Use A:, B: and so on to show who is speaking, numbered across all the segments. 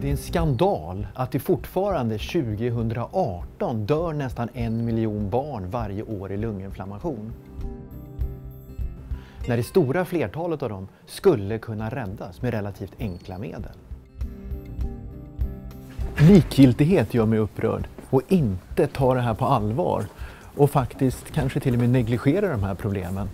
A: Det är en skandal att det fortfarande 2018 dör nästan 1 miljon barn varje år i lunginflammation. När det stora flertalet av dem skulle kunna räddas med relativt enkla medel. Likgiltighet gör mig upprörd och inte ta det här på allvar och faktiskt kanske till och med negligera de här problemen.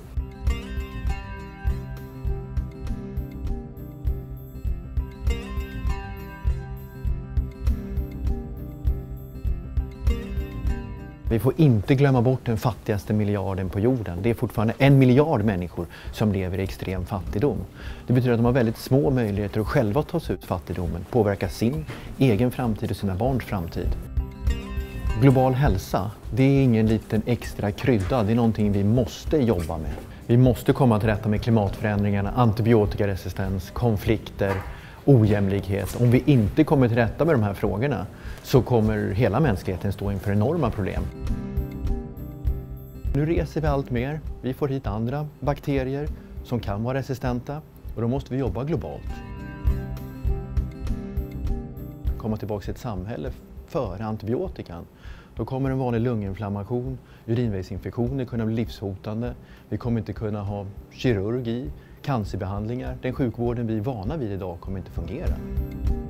A: Vi får inte glömma bort den fattigaste miljarden på jorden. Det är fortfarande 1 miljard människor som lever i extrem fattigdom. Det betyder att de har väldigt små möjligheter att själva ta sig ut fattigdomen, påverka sin egen framtid och sina barns framtid. Global hälsa, det är ingen liten extra krydda, det är någonting vi måste jobba med. Vi måste komma till rätta med klimatförändringarna, antibiotikaresistens, konflikter, ojämlikhet. Om vi inte kommer till rätta med de här frågorna så kommer hela mänskligheten stå inför enorma problem. Nu reser vi allt mer. Vi får hit andra bakterier som kan vara resistenta och då måste vi jobba globalt. Komma tillbaka till ett samhälle före antibiotikan. Då kommer en vanlig lunginflammation, urinvägsinfektioner kunna bli livshotande. Vi kommer inte kunna ha kirurgi, cancerbehandlingar. Den sjukvården vi är vana vid idag kommer inte fungera.